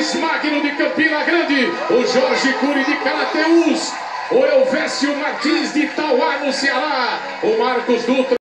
Luiz Magno de Campina Grande, o Jorge Cury de Carateús, o Elvésio Martins de Itauá, no Ceará, o Marcos Dutra